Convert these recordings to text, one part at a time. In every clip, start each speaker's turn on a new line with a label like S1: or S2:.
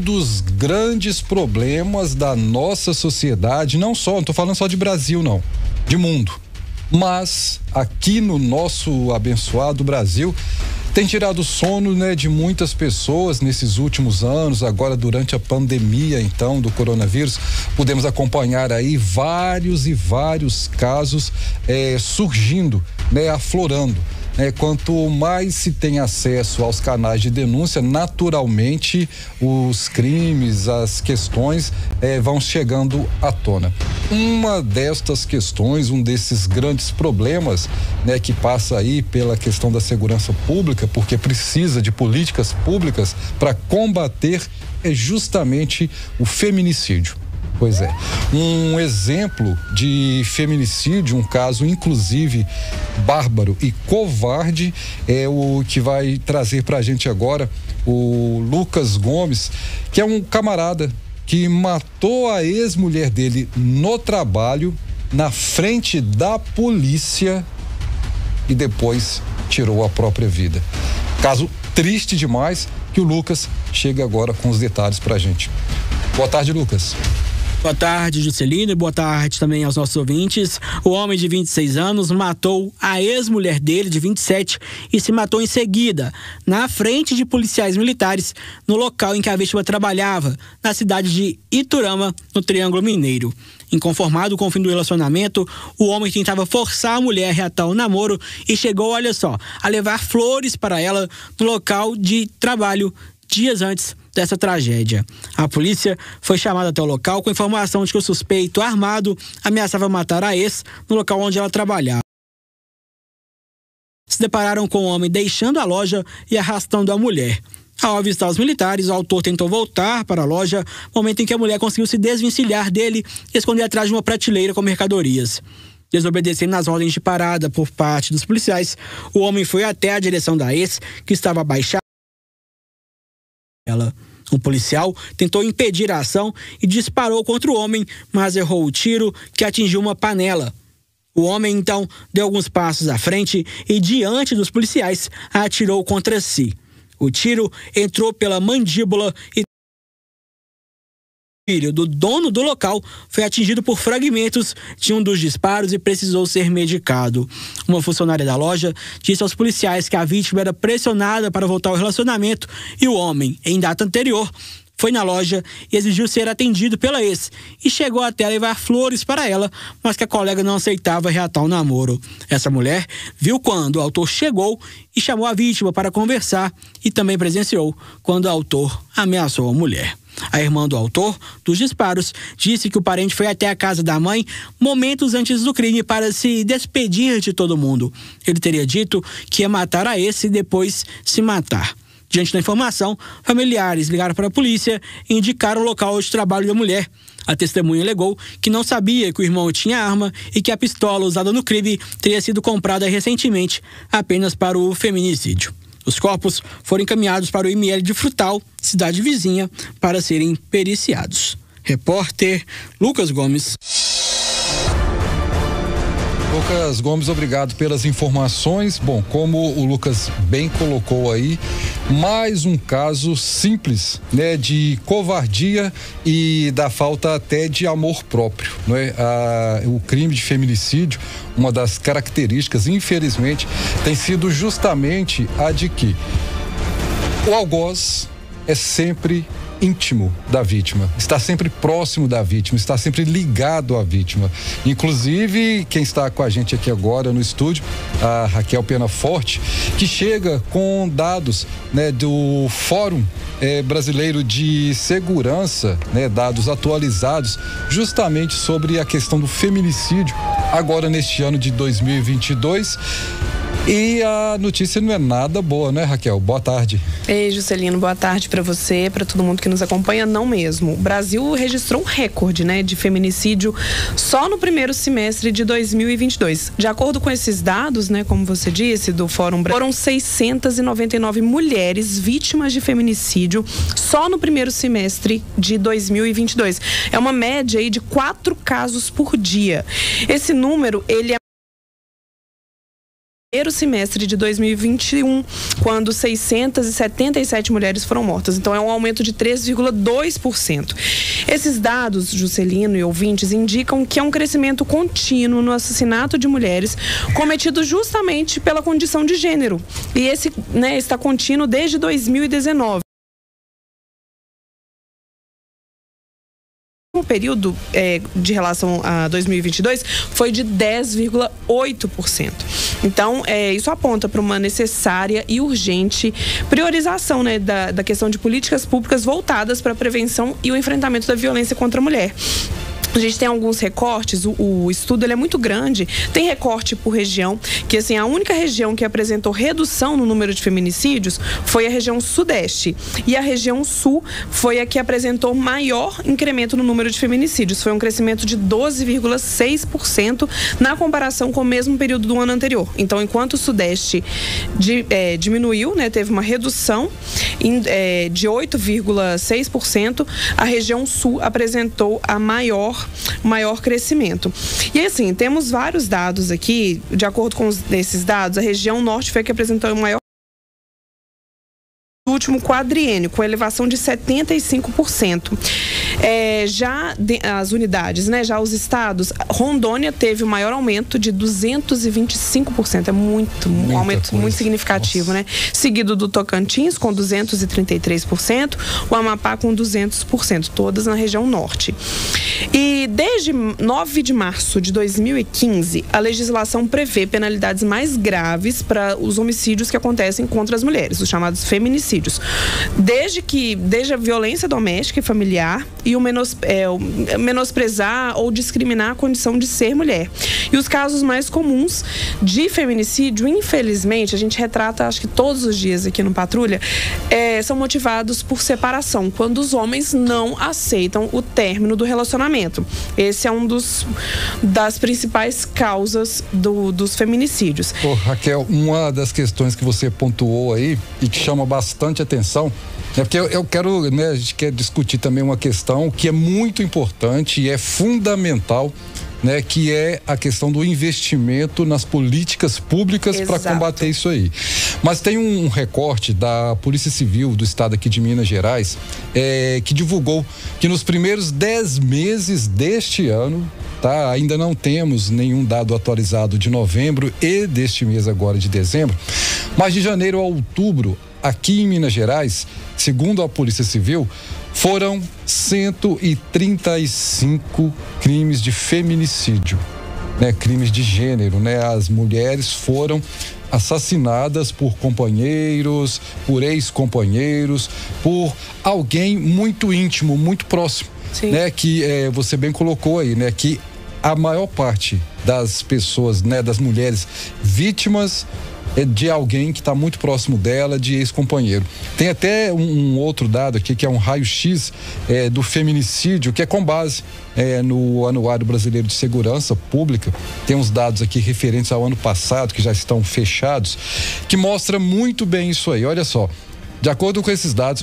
S1: dos grandes problemas da nossa sociedade, não estou falando só de Brasil, não, de mundo. Mas aqui no nosso abençoado Brasil, tem tirado o sono, né, de muitas pessoas nesses últimos anos. Agora, durante a pandemia, então, do coronavírus, podemos acompanhar aí vários e vários casos surgindo, né, aflorando. Quanto mais se tem acesso aos canais de denúncia, naturalmente os crimes, as questões vão chegando à tona. Uma destas questões, um desses grandes problemas, né, que passa aí pela questão da segurança pública, porque precisa de políticas públicas para combater, é justamente o feminicídio. Pois é, um exemplo de feminicídio, um caso inclusive bárbaro e covarde, é o que vai trazer pra gente agora o Lucas Gomes, que é um camarada que matou a ex-mulher dele no trabalho, na frente da polícia, e depois tirou a própria vida. Caso triste demais, que o Lucas chega agora com os detalhes pra gente. Boa tarde, Lucas.
S2: Boa tarde, Juscelino, e boa tarde também aos nossos ouvintes. O homem de 26 anos matou a ex-mulher dele, de 27, e se matou em seguida, na frente de policiais militares, no local em que a vítima trabalhava, na cidade de Iturama, no Triângulo Mineiro. Inconformado com o fim do relacionamento, o homem tentava forçar a mulher a reatar o namoro e chegou, olha só, a levar flores para ela no local de trabalho dias antes dessa tragédia. A polícia foi chamada até o local com informação de que o suspeito armado ameaçava matar a ex no local onde ela trabalhava. Se depararam com o homem deixando a loja e arrastando a mulher. Ao avistar os militares, o autor tentou voltar para a loja, momento em que a mulher conseguiu se desvencilhar dele e esconder atrás de uma prateleira com mercadorias. Desobedecendo às ordens de parada por parte dos policiais, o homem foi até a direção da ex, que estava abaixada. Um policial tentou impedir a ação e disparou contra o homem, mas errou o tiro, que atingiu uma panela. O homem, então, deu alguns passos à frente e, diante dos policiais, atirou contra si. O tiro entrou pela mandíbula e o filho do dono do local foi atingido por fragmentos de um dos disparos e precisou ser medicado. Uma funcionária da loja disse aos policiais que a vítima era pressionada para voltar ao relacionamento e o homem, em data anterior, foi na loja e exigiu ser atendido pela ex e chegou até a levar flores para ela, mas que a colega não aceitava reatar o namoro. Essa mulher viu quando o autor chegou e chamou a vítima para conversar e também presenciou quando o autor ameaçou a mulher. A irmã do autor dos disparos disse que o parente foi até a casa da mãe momentos antes do crime para se despedir de todo mundo. Ele teria dito que ia matar a ex e depois se matar. Diante da informação, familiares ligaram para a polícia e indicaram o local de trabalho da mulher. A testemunha alegou que não sabia que o irmão tinha arma e que a pistola usada no crime teria sido comprada recentemente apenas para o feminicídio. Os corpos foram encaminhados para o IML de Frutal, cidade vizinha, para serem periciados. Repórter Lucas Gomes.
S1: Lucas Gomes, obrigado pelas informações. Bom, como o Lucas bem colocou aí, mais um caso simples, né, de covardia e da falta até de amor próprio, né? O crime de feminicídio, uma das características, infelizmente, tem sido justamente a de que o algoz é sempre íntimo da vítima, está sempre próximo da vítima, está sempre ligado à vítima. Inclusive, quem está com a gente aqui agora no estúdio, a Raquel Penaforte, que chega com dados, né, do Fórum Brasileiro de Segurança, né, dados atualizados justamente sobre a questão do feminicídio, agora neste ano de 2022. E a notícia não é nada boa, né, Raquel? Boa tarde.
S3: Ei, Juscelino, boa tarde para você, para todo mundo que nos acompanha. Não mesmo. O Brasil registrou um recorde, né, de feminicídio só no primeiro semestre de 2022. De acordo com esses dados, né, como você disse, do Fórum Brasil, foram 699 mulheres vítimas de feminicídio só no primeiro semestre de 2022. É uma média aí de 4 casos por dia. Esse número, ele é primeiro semestre de 2021, quando 677 mulheres foram mortas. Então, é um aumento de 3,2%. Esses dados, Juscelino e ouvintes, indicam que é um crescimento contínuo no assassinato de mulheres cometido justamente pela condição de gênero. E esse, está contínuo desde 2019. O período de relação a 2022 foi de 10,8%. Então, isso aponta para uma necessária e urgente priorização da questão de políticas públicas voltadas para a prevenção e o enfrentamento da violência contra a mulher. A gente tem alguns recortes, o estudo ele é muito grande, tem recorte por região, que assim, a única região que apresentou redução no número de feminicídios foi a região sudeste, e a região sul foi a que apresentou maior incremento no número de feminicídios, foi um crescimento de 12,6% na comparação com o mesmo período do ano anterior. Então, enquanto o sudeste diminuiu, teve uma redução de 8,6%, a região sul apresentou a maior crescimento. E assim, temos vários dados aqui, de acordo com esses dados, a região norte foi a que apresentou o maior último quadriênio, com elevação de 75%. As unidades, já os estados, Rondônia teve o maior aumento de 225%, um aumento muito significativo, Seguido do Tocantins, com 233%, o Amapá com 200%, todas na região norte. E desde 9 de março de 2015, a legislação prevê penalidades mais graves para os homicídios que acontecem contra as mulheres, os chamados feminicídios. Desde a violência doméstica e familiar e o menosprezar ou discriminar a condição de ser mulher. E os casos mais comuns de feminicídio, infelizmente, a gente retrata, acho que todos os dias aqui no Patrulha, são motivados por separação, quando os homens não aceitam o término do relacionamento. Esse é das principais causas dos feminicídios.
S1: Raquel, uma das questões que você pontuou aí e que chama bastante atenção, porque eu quero, a gente quer discutir também uma questão que é muito importante e é fundamental, que é a questão do investimento nas políticas públicas para combater isso aí. Mas tem um recorte da Polícia Civil do estado aqui de Minas Gerais, que divulgou que nos primeiros 10 meses deste ano, ainda não temos nenhum dado atualizado de novembro e deste mês agora de dezembro, mas de janeiro a outubro, aqui em Minas Gerais, segundo a Polícia Civil, foram 135 crimes de feminicídio, crimes de gênero, As mulheres foram assassinadas por companheiros, por ex-companheiros, por alguém muito íntimo, muito próximo, que você bem colocou aí, que a maior parte das pessoas, das mulheres vítimas de alguém que está muito próximo dela, de ex-companheiro. Tem até um outro dado aqui, que é um raio-x do feminicídio, que é com base no Anuário Brasileiro de Segurança Pública. Tem uns dados aqui referentes ao ano passado, que já estão fechados, que mostra muito bem isso aí. Olha só, de acordo com esses dados,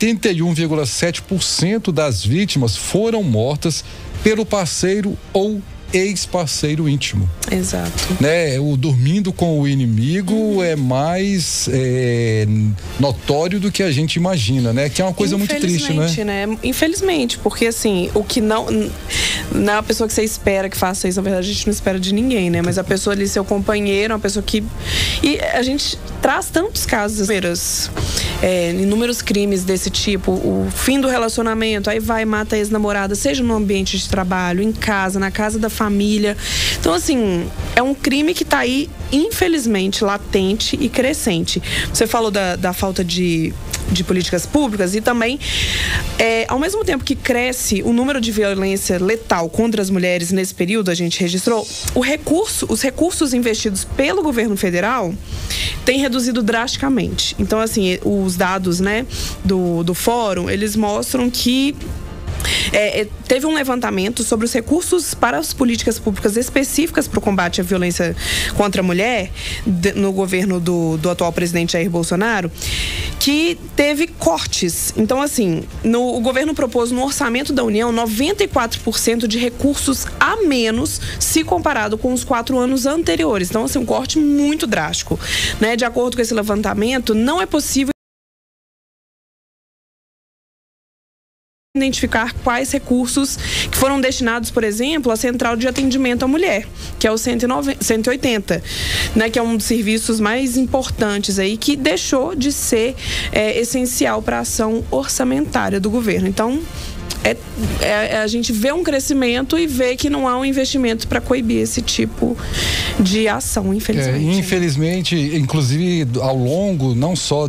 S1: 81,7% das vítimas foram mortas pelo parceiro ou ex-parceiro íntimo.
S3: Exato.
S1: O dormindo com o inimigo é mais notório do que a gente imagina, que é uma coisa muito triste,
S3: Infelizmente, porque assim, o que não é a pessoa que você espera que faça isso, na verdade a gente não espera de ninguém, mas a pessoa ali, seu companheiro, uma pessoa que... E a gente traz tantos casos, inúmeros crimes desse tipo, o fim do relacionamento, aí vai e mata a ex-namorada, seja no ambiente de trabalho, em casa, na casa da família. Então, assim, é um crime que está aí, infelizmente, latente e crescente. Você falou da falta de políticas públicas e também, ao mesmo tempo que cresce o número de violência letal contra as mulheres nesse período, a gente registrou, os recursos investidos pelo governo federal têm reduzido drasticamente. Então, assim, os dados, do fórum, eles mostram que teve um levantamento sobre os recursos para as políticas públicas específicas para o combate à violência contra a mulher no governo do atual presidente Jair Bolsonaro, que teve cortes. Então, assim, o governo propôs no orçamento da União 94% de recursos a menos se comparado com os 4 anos anteriores. Então, assim, um corte muito drástico, né? De acordo com esse levantamento, não é possível identificar quais recursos que foram destinados, por exemplo, à Central de Atendimento à Mulher, que é o 180, né, que é um dos serviços mais importantes aí, que deixou de ser essencial para a ação orçamentária do governo. Então, a gente vê um crescimento e vê que não há um investimento para coibir esse tipo de ação, infelizmente.
S1: Infelizmente, inclusive, ao longo, não só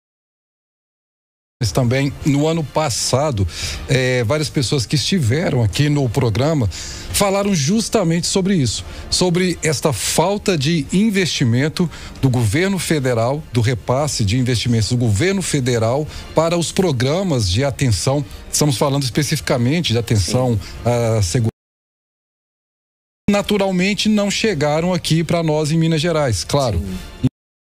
S1: mas também no ano passado, várias pessoas que estiveram aqui no programa falaram justamente sobre isso, sobre esta falta de investimento do governo federal, do repasse de investimentos do governo federal para os programas de atenção. Estamos falando especificamente de atenção à segurança. Naturalmente não chegaram aqui para nós em Minas Gerais, claro. Sim.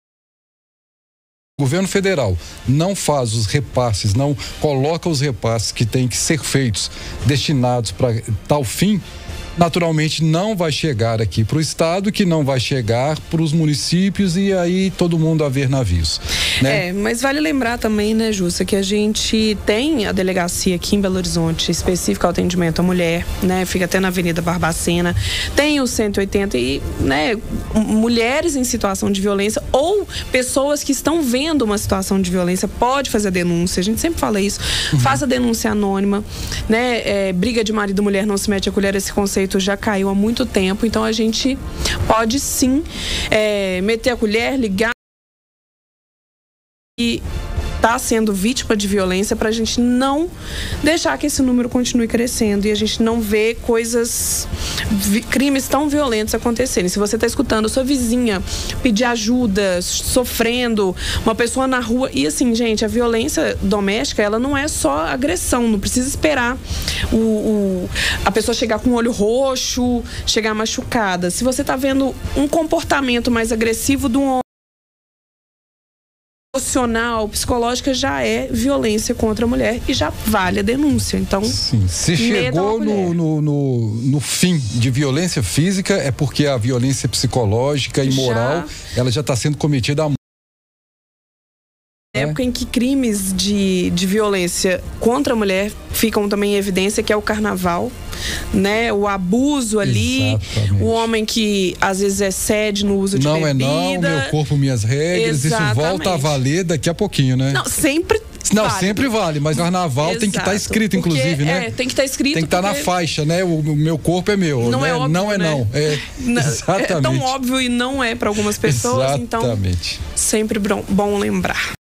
S1: O governo federal não faz os repasses, não coloca os repasses que têm que ser feitos, destinados para tal fim, naturalmente não vai chegar aqui para o estado, que não vai chegar para os municípios e aí todo mundo a ver navios, né?
S3: Mas vale lembrar também, né, Jussa, que a gente tem a delegacia aqui em Belo Horizonte específica ao atendimento à mulher, né? Fica até na Avenida Barbacena, tem o 180 e, né, mulheres em situação de violência ou pessoas que estão vendo uma situação de violência pode fazer a denúncia, a gente sempre fala isso, faça a denúncia anônima, né? Briga de marido e mulher não se mete a colher, esse conceito já caiu há muito tempo, então a gente pode sim meter a colher, ligar e está sendo vítima de violência para a gente não deixar que esse número continue crescendo e a gente não vê crimes tão violentos acontecerem. Se você está escutando sua vizinha pedir ajuda, sofrendo, uma pessoa na rua, e assim, gente, a violência doméstica, ela não é só agressão, não precisa esperar a pessoa chegar com o olho roxo, chegar machucada. Se você está vendo um comportamento mais agressivo de um homem, emocional, psicológica, já é violência contra a mulher e já vale a denúncia. Então,
S1: sim, se chegou no fim de violência física, é porque a violência psicológica e moral, ela já está sendo cometida há
S3: época em que crimes de violência contra a mulher ficam também em evidência, que é o carnaval, né? O abuso ali, exatamente. O homem que às vezes excede no uso de bebida.
S1: Não, meu corpo, minhas regras, exatamente. Isso volta a valer daqui a pouquinho, né?
S3: Não, sempre
S1: sempre vale, mas carnaval tem que estar escrito, inclusive, né?
S3: Tem que estar escrito.
S1: Tem que estar na faixa, né? O meu corpo é meu.
S3: Não, né? É óbvio,
S1: não é,
S3: né?
S1: não. Exatamente.
S3: É tão óbvio e não é para algumas pessoas,
S1: exatamente.
S3: Então sempre bom lembrar.